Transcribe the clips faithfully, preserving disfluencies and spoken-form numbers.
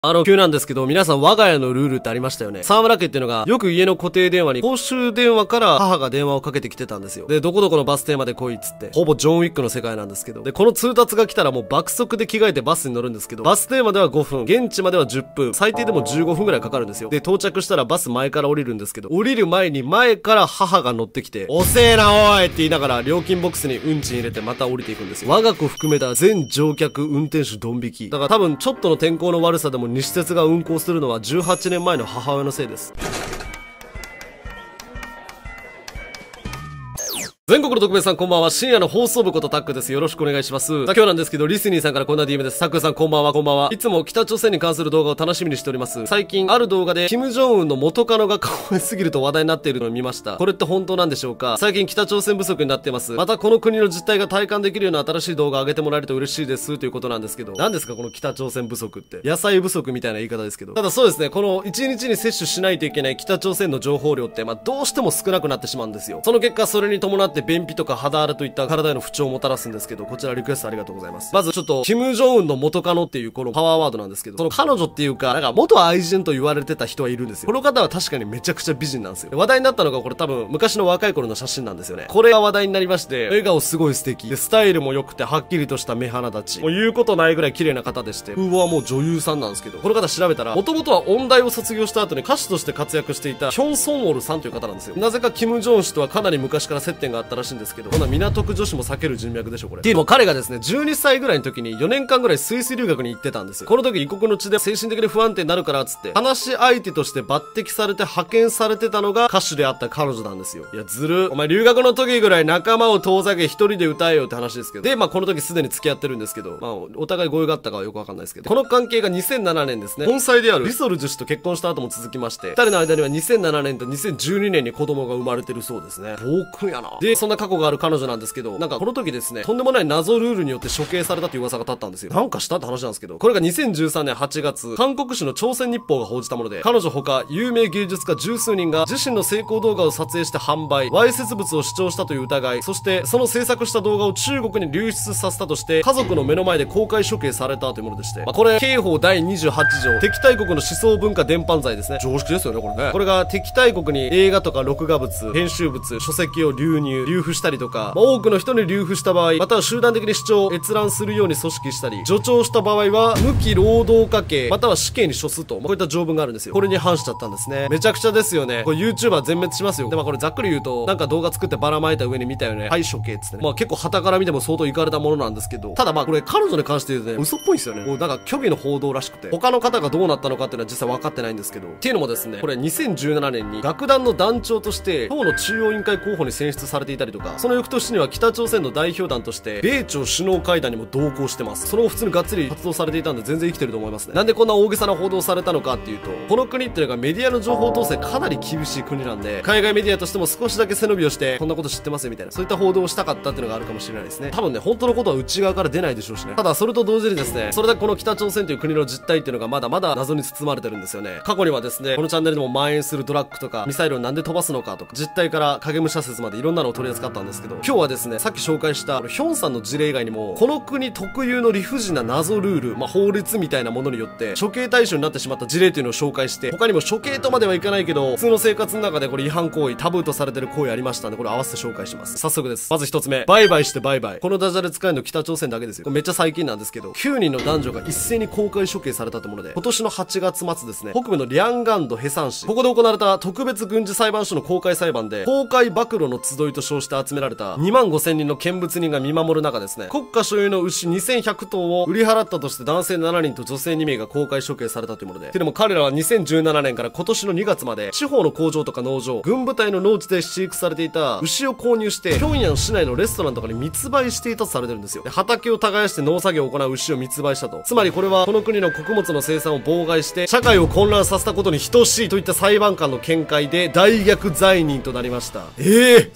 あの、急なんですけど、皆さん我が家のルールってありましたよね。沢村家っていうのが、よく家の固定電話に、公衆電話から母が電話をかけてきてたんですよ。で、どこどこのバス停まで来いっつって、ほぼジョンウィックの世界なんですけど、で、この通達が来たらもう爆速で着替えてバスに乗るんですけど、バス停まではごふん、現地まではじゅっぷん、最低でもじゅうごふんぐらいかかるんですよ。で、到着したらバス前から降りるんですけど、降りる前に前から母が乗ってきて、遅えなおいって言いながら、料金ボックスに運賃入れてまた降りていくんですよ。我が子含めた全乗客運転手ドン引き。だから多分ちょっとの天候の悪さでも西鉄が運行するのはじゅうはちねんまえの母親のせいです。全国の特命さんこんばんは。深夜の放送部ことタックです。よろしくお願いします。さあ今日なんですけど、リスニーさんからこんな ディーエム です。タックさんこんばんは、こんばんは。いつも北朝鮮に関する動画を楽しみにしております。最近ある動画で、キム・ジョンウンの元カノが可愛すぎると話題になっているのを見ました。これって本当なんでしょうか？最近北朝鮮不足になっています。またこの国の実態が体感できるような新しい動画を上げてもらえると嬉しいですということなんですけど、何ですかこの北朝鮮不足って。野菜不足みたいな言い方ですけど。ただそうですね、このいちにちに摂取しないといけない北朝鮮の情報量って、まあどうしても少なくなってしまうんですよ。その結果、それに伴って便秘とか肌荒れといった体への不調をもたらすんですけど、こちらリクエストありがとうございます。まずちょっと、キム・ジョンウンの元カノっていうこのパワーワードなんですけど、その彼女っていうか、なんか元愛人と言われてた人はいるんですよ。この方は確かにめちゃくちゃ美人なんですよ。話題になったのがこれ多分昔の若い頃の写真なんですよね。これが話題になりまして、笑顔すごい素敵。で、スタイルも良くてはっきりとした目鼻立ち。もう言うことないぐらい綺麗な方でして、風貌はもう女優さんなんですけど、この方調べたら、もともとは音大を卒業した後に歌手として活躍していたヒョン・ソンウォルさんという方なんですよ。なぜかキム・ジョン氏とはかなり昔から接点があったらしいんですけど、こんな港区女子も避ける人脈でしょこれ。っていうのも彼がですね、じゅうにさいぐらいの時によねんかんぐらいスイス留学に行ってたんですよ。この時異国の地で精神的に不安定になるからっつって、話し相手として抜擢されて派遣されてたのが歌手であった彼女なんですよ。いや、ずる。お前留学の時ぐらい仲間を遠ざけ一人で歌えよって話ですけど。で、まあこの時すでに付き合ってるんですけど、まあお互い合意があったかはよくわかんないですけど、この関係がにせんななねんですね。本妻であるリソルジュ氏と結婚した後も続きまして、ふたりの間にはにせんななねんとにせんじゅうにねんに子供が生まれてるそうですね。遠くやな。で、そんな過去がある彼女なんですけど、なんかこの時ですね、とんでもない謎ルールによって処刑されたという噂が立ったんですよ。なんかしたって話なんですけど、これがにせんじゅうさんねんはちがつ、韓国紙の朝鮮日報が報じたもので、彼女ほか有名芸術家十数人が自身の成功動画を撮影して販売、わいせつ物を主張したという疑い、そしてその制作した動画を中国に流出させたとして、家族の目の前で公開処刑されたというものでして、まあ、これ、刑法だいにじゅうはちじょう、敵対国の思想文化伝播罪ですね。常識ですよね、これね。これが敵対国に映画とか録画物、編集物、書籍を流入、流布したりとか、まあ、多くの人に流布した場合、または集団的に主張を閲覧するように組織したり、助長した場合は無期労働化刑または死刑に処すと、まあ、こういった条文があるんですよ。これに反しちゃったんですね。めちゃくちゃですよね。これ YouTuber 全滅しますよ。で、まあこれざっくり言うと、なんか動画作ってばらまいた上に見たよね、はい処刑っつってね、まあ結構旗から見ても相当いかれたものなんですけど、ただまあこれ彼女に関して言うとね、嘘っぽいんですよね。もうなんか虚偽の報道らしくて、他の方がどうなったのかっていうのは実際分かってないんですけど、っていうのもですね、これにせんじゅうななねんに楽団の団長として党の中央委員会候補に選出されていたりとか、その翌年には北朝鮮の代表団として米朝首脳会談にも同行してます。その後普通にがっつり活動されていたんで全然生きてると思いますね。なんでこんな大げさな報道されたのかっていうと、この国っていうのがメディアの情報統制かなり厳しい国なんで、海外メディアとしても少しだけ背伸びをしてこんなこと知ってますよみたいな、そういった報道をしたかったっていうのがあるかもしれないですね。多分ね、本当のことは内側から出ないでしょうしね。ただそれと同時にですね、それだけこの北朝鮮という国の実態っていうのがまだまだ謎に包まれてるんですよね。過去にはですね、このチャンネルでも蔓延するドラッグとかミサイルをなんで飛ばすのかとか、実態から影武者説までいろんなのを取り扱ったんですけど、今日はですね、さっき紹介したヒョンさんの事例以外にも、この国特有の理不尽な謎ルール、まあ、法律みたいなものによって処刑対象になってしまった事例というのを紹介して、他にも処刑とまではいかないけど普通の生活の中でこれ違反行為、タブーとされてる行為ありましたんで、これ合わせて紹介します。早速です。まず一つ目、バイバイしてバイバイ。このダジャレ使えるの北朝鮮だけですよ。これめっちゃ最近なんですけど、きゅうにんの男女が一斉に公開処刑されたってもので、今年のはちがつ末ですね、北部のリャンガンドヘサン市、ここで行われた特別軍事裁判所の公開裁判で、公開暴露の集いと称して集められたにまんごせんにんの見物人が見守る中ですね、国家所有の牛にせんひゃくとうを売り払ったとして男性ななにんと女性にめいが公開処刑されたというもので、てでも彼らはにせんじゅうななねんから今年のにがつまで地方の工場とか農場、軍部隊の農地で飼育されていた牛を購入して平壌市内のレストランとかに密売していたとされてるんですよ。で、畑を耕して農作業を行う牛を密売したと。つまりこれはこの国の穀物の生産を妨害して社会を混乱させたことに等しいといった裁判官の見解で大逆罪人となりました。ええー、その理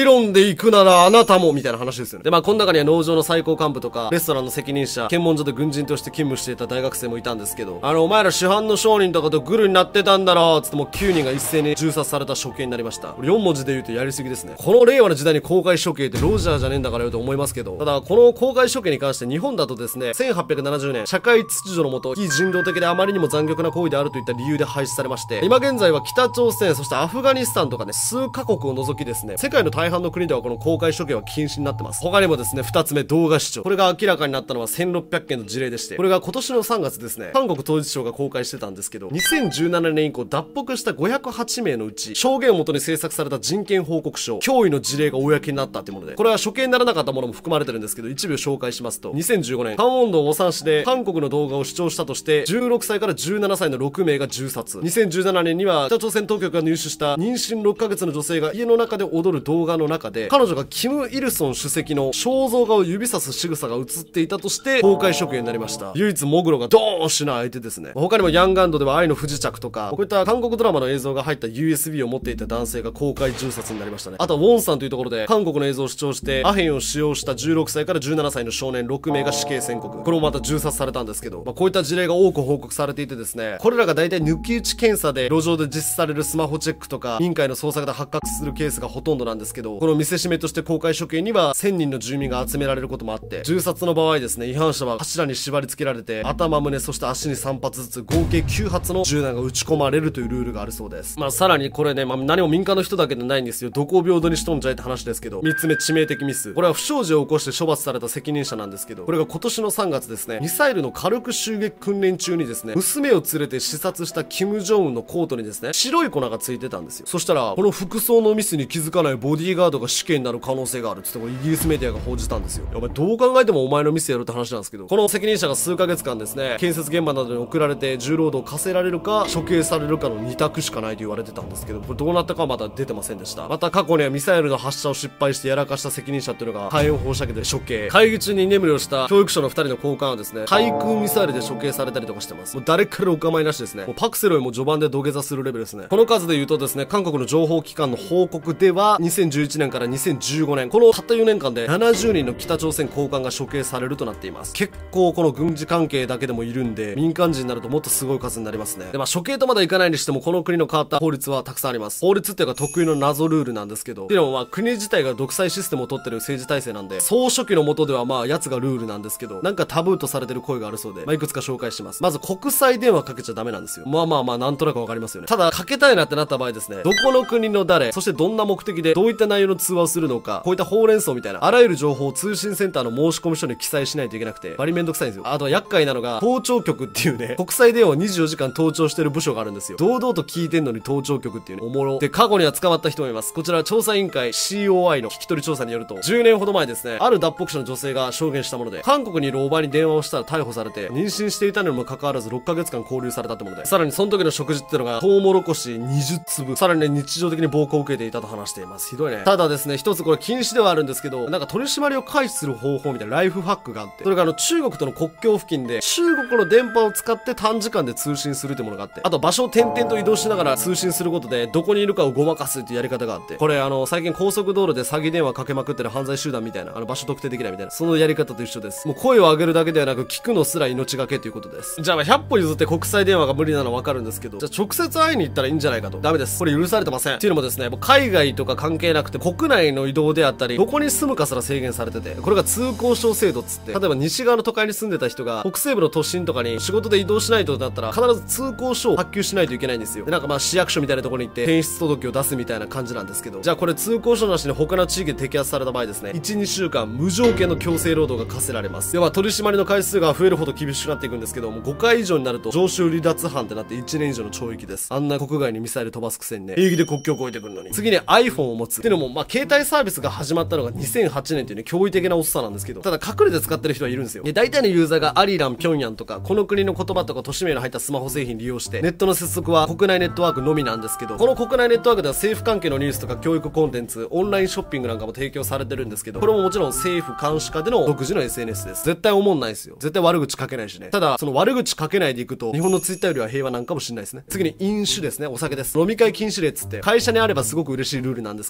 理論で行くならあなたもみたいな話ですよね。で、まあこの中には農場の最高幹部とか、レストランの責任者、検問所で軍人として勤務していた大学生もいたんですけど、あの、お前ら主犯の商人とかとグルになってたんだろつってもうきゅうにんが一斉に銃殺された処刑になりました。これよん文字で言うとやりすぎですね。この令和の時代に公開処刑ってロジャーじゃねえんだからよと思いますけど、ただこの公開処刑に関して日本だとですね、せんはっぴゃくななじゅうねん、社会秩序のもと、非人道的であまりにも残虐な行為であるといった理由で廃止されまして、今現在は北朝鮮、そしてアフガニスタンとかね、数カ国を除きですね、世界の大半の国ではこの公開処刑は禁止になってます。他にもですね、二つ目、動画視聴。これが明らかになったのはせんろっぴゃくけんの事例でして、これが今年のさんがつですね、韓国統一省が公開してたんですけど、にせんじゅうななねん以降脱北したごひゃくはちめいのうち、証言をもとに制作された人権報告書、脅威の事例が公になったっていうもので、これは処刑にならなかったものも含まれてるんですけど、一部紹介しますと、にせんじゅうごねん、カンウォンドオサン市で韓国の動画を視聴したとして、じゅうろくさいからじゅうななさいのろくめいが銃殺。にせんじゅうななねんには北朝鮮当局が入手した妊娠ろっかげつの女性が家の中で踊る動画の中で、彼女がキム・イルソン主席の肖像画を指さす仕草が映っていたとして公開処刑になりました。唯一モグロがドーンしない相手ですね。他にもヤンガンドでは愛の不時着とか、こういった韓国ドラマの映像が入った ユーエスビー を持っていた男性が公開銃殺になりましたね。あとはウォンサンというところで韓国の映像を視聴してアヘンを使用したじゅうろくさいからじゅうななさいの少年ろくめいが死刑宣告。これもまた銃殺されたんですけど、まあ、こういった事例が多く報告されていてですね、これらが大体抜き打ち検査で路上で実施されるスマホチェックとか民会の捜索で発覚するケースがほとんどなんですけど、この見せしめとして公開処刑にはせんにんの住民が集められることもあって、銃殺の場合ですね、違反者は柱に縛り付けられて頭、胸、そして足にさんぱつずつ合計きゅうはつの銃弾が撃ち込まれるというルールがあるそうです。まあさらにこれね、まあ、何も民間の人だけでないんですよ。どこを平等にしとんじゃいって話ですけど、みっつめ、致命的ミス。これは不祥事を起こして処罰された責任者なんですけど、これが今年のさんがつですね、ミサイルの軽く襲撃訓練中にですね、娘を連れて視察したキム・ジョンウンのコートにですね、白い粉がついてたんですよ。そしたらこの服装のミスに気づかないボディーガードが死刑になる可能性があるっつってこれイギリスメディアが報じたんですよ。お前どう考えてもお前のミスやるって話なんですけど、この責任者が数ヶ月間ですね、建設現場などに送られて重労働を課せられるか処刑されるかのに択しかないと言われてたんですけど、これどうなったかはまだ出てませんでした。また過去にはミサイルの発射を失敗してやらかした責任者っていうのが火炎放射器で処刑、会議中に居眠りをした教育省のふたりの高官はですね、対空ミサイルで処刑されたりとかしてます。もう誰からお構いなしですね。もうパクセロイも序盤で土下座するレベルですね。この数で言うとですね、韓国の情報機関の報告ではにせんじゅういちねんからにせんじゅうごねん、このたったよねんかんでななじゅうにんの北朝鮮高官が処刑されるとなっています。結構この軍事関係だけでもいるんで、民間人になるともっとすごい数になりますね。で、まあ処刑とまだいかないにしてもこの国の変わった法律はたくさんあります。法律っていうか得意の謎ルールなんですけど、でもまあ国自体が独裁システムを取ってる政治体制なんで、総書記の下ではまあやつがルールなんですけど、なんかタブーとされてる声があるそうで、まあいくつか紹介します。まず国際電話かけちゃダメなんですよ。まあまあまあなんとなくわかりますよね。ただかけたいなってなった場合ですね、どこの国の誰、そしてどんな目的でどういった内容の通話をするのか、こういったほうれん草みたいなあらゆる情報を通信センターの申し込み書に記載しないといけなくて、バリめんどくさいんですよ。あとは厄介なのが盗聴局っていうね、国際電話をにじゅうよじかん盗聴してる部署があるんですよ。堂々と聞いてんのに盗聴局っていうね、おもろ。で、過去には捕まった人もいます。こちら調査委員会 シーオーアイ の聞き取り調査によると、じゅうねんほど前ですね、ある脱北者の女性が証言したもので、韓国にいるおばに電話をしたら逮捕されて、妊娠していたのにもかかわらずろっかげつかん拘留されたってもので、さらにその時の食事っていうのがトウモロコシにじゅっつぶ、さらにね、日常的に暴行を受けていたと話しています。ひどいね。ただですね、一つこれ禁止ではあるんですけど、なんか取り締まりを回避する方法みたいなライフハックがあって、それがあの中国との国境付近で中国の電波を使って短時間で通信するってものがあって、あと場所を点々と移動しながら通信することでどこにいるかをごまかすっていうやり方があって、これあの最近高速道路で詐欺電話かけまくってる犯罪集団みたいな、あの場所特定できないみたいな、そのやり方と一緒です。もう声を上げるだけではなく聞くのすら命がけということです。じゃあひゃっぽ譲って国際電話が無理なのはわかるんですけど、じゃあ直接会いに行ったらいいんじゃないかと。ダメです。これ許されてません。っていうのもですね、もう海外とか関係なくて国内の移動であったり、どこに住むかすら制限されてて、これが通行証制度っつって、例えば西側の都会に住んでた人が北西部の都心とかに仕事で移動しないとなったら必ず通行証を発給しないといけないんですよ。で、なんかまあ市役所みたいなところに行って転出届を出すみたいな感じなんですけど、じゃあこれ通行証なしに他の地域で摘発された場合ですね、いち、にしゅうかん無条件の強制労働が課せられます。では取り締まりの回数が増えるほど厳しくなっていくんですけども、ごかい以上になると常習離脱犯ってなっていちねん以上の懲役です。あんな国外にミサイル飛ばすくせにね、平気で国境を越えてくるのに。次に iPhone を持つっていうのも、まあ携帯サービスが始まったのがにせんはちねんっていうね、驚異的なおっさなんですけど、ただ隠れて使ってる人はいるんですよ。で、大体のユーザーがアリラン、ピョンヤンとか、この国の言葉とか都市名の入ったスマホ製品利用して、ネットの接続は国内ネットワークのみなんですけど、この国内ネットワークでは政府関係のニュースとか教育コンテンツ、オンラインショッピングなんかも提供されてるんですけど、これももちろん政府監視下での独自の エスエヌエス です。絶対思んないですよ。絶対悪口書けないしね。ただ、その悪口書けないでいくと、日本のツイッターよりは平和なんかもしれないですね。次に飲酒ですね。お酒です。飲み会禁止令っつって、会社にあればすごく嬉しいルールなんですけど、さん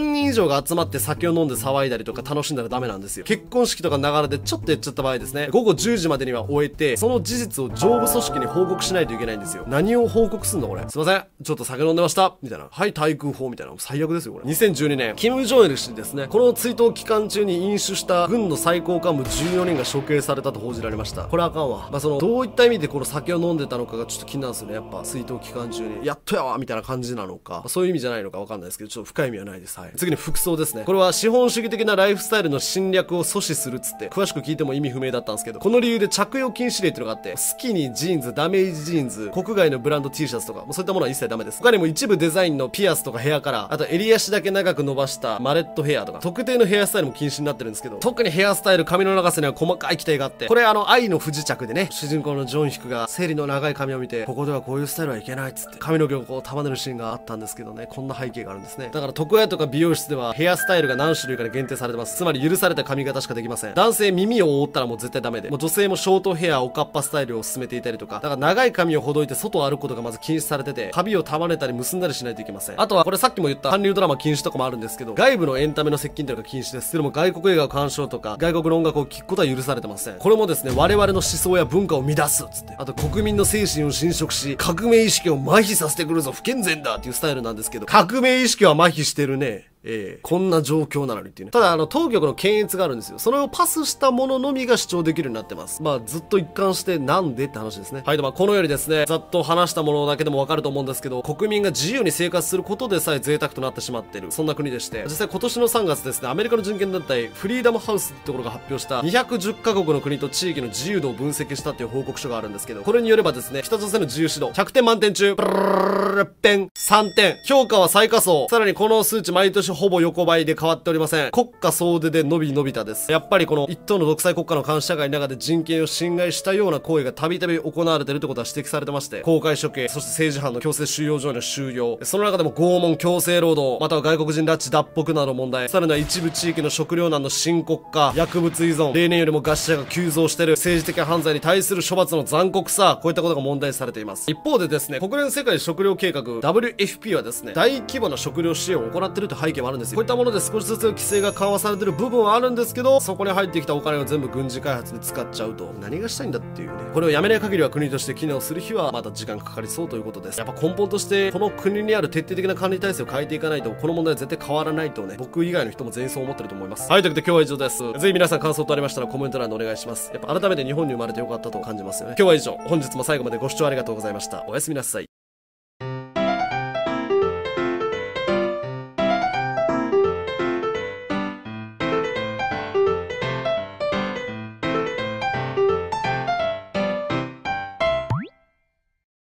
んにん以上が集まって酒を飲んで騒いだりとか楽しんだらダメなんですよ。結婚式とか流れでちょっとやっちゃった場合ですね、午後じゅうじまでには終えて、その事実を上部組織に報告しないといけないんですよ。何を報告すんのこれ。すいません。ちょっと酒飲んでました。みたいな。はい、対空砲みたいな。最悪ですよ、これ。にせんじゅうにねん、キム・ジョンイル氏ですね。この追悼期間中に飲酒した軍の最高幹部じゅうよにんが処刑されたと報じられました。これあかんわ。まあ、その、どういった意味でこの酒を飲んでたのかがちょっと気になるんですよね。やっぱ、追悼期間中に。やっとやわみたいな感じなのか。まあ、そういう意味じゃないのかわかんないですけど、ちょっと深い意味はないです。はい。次に服装ですね。これは資本主義的なライフスタイルの侵略を阻止するっつって、詳しく聞いても意味不明だったんですけど、この理由で着用禁止令っていうのがあって、スキニー、ジーンズ、ダメージジーンズ、国外のブランド T シャツとか、もうそういったものは一切ダメです。他にも一部デザインのピアスとかヘアカラー、あと襟足だけ長く伸ばしたマレットヘアとか、特定のヘアスタイルも禁止になってるんですけど、特にヘアスタイル、髪の長さには細かい規定があって、これあの、愛の不時着でね、主人公のジョンヒクが生理の長い髪を見て、ここではこういうスタイルはいけないっつって、髪の毛をこう束ねるシーンがあったんですけどね、こんな背景があるんですね。だから床屋とか美容室ではヘアスタイルが何種類かで限定されてます。つまり許された髪型しかできません。男性耳を覆ったらもう絶対ダメで、もう女性もショートヘア、おかっぱスタイルを進めていたりとか、だから長い髪をほどいて外を歩くことがまず禁止されてて、髪を束ねたり結んだりしないといけません。あとはこれさっきも言った韓流ドラマ禁止とかもあるんですけど、外部のエンタメの接近というのが禁止です。でも外国映画を鑑賞とか、外国の音楽を聴くことは許されてません。これもですね、我々の思想や文化を乱すっつって、あと国民の精神を侵食し、革命意識を麻痺させてくるぞ、不健全だっていうスタイルなんですけど、革命意識は麻痺してるね。ええ、こんな状況なのにっていうね。ただ、あの、当局の検閲があるんですよ。それをパスしたもののみが主張できるようになってます。まあ、ずっと一貫してなんでって話ですね。はい、でまあ、このようにですね、ざっと話したものだけでもわかると思うんですけど、国民が自由に生活することでさえ贅沢となってしまっている。そんな国でして、実際今年のさんがつですね、アメリカの人権団体、フリーダムハウスってところが発表したにひゃくじゅっかこくの国と地域の自由度を分析したっていう報告書があるんですけど、これによればですね、北朝鮮の自由指導、ひゃくてん満点中、プルルルルペン、さんてん。評価は最下層。さらにこの数値毎年ほぼ横ばいで変わっておりません。国家総出で伸び伸びたです。やっぱりこの一党の独裁国家の監視社会の中で人権を侵害したような行為がたびたび行われているということは指摘されてまして、公開処刑、そして政治犯の強制収容所への収容、その中でも拷問、強制労働、または外国人拉致脱北などの問題、さらには一部地域の食糧難の深刻化、薬物依存、例年よりも餓死者が急増している、政治的犯罪に対する処罰の残酷さ、こういったことが問題視されています。一方でですね、国連世界食糧計画 ダブリューエフピー はですね、大規模な食糧支援を行っているという背景もあるんですよ。こういったもので少しずつ規制が緩和されてる部分はあるんですけど、そこに入ってきたお金を全部軍事開発に使っちゃうと、何がしたいんだっていうね。これをやめない限りは国として機能する日はまだ時間かかりそうということです。やっぱ根本としてこの国にある徹底的な管理体制を変えていかないと、この問題は絶対変わらないとね、僕以外の人も全員そう思ってると思います。はい、ということで今日は以上です。ぜひ皆さん感想とありましたらコメント欄でお願いします。やっぱ改めて日本に生まれてよかったと感じますよね。今日は以上。本日も最後までご視聴ありがとうございました。おやすみなさい。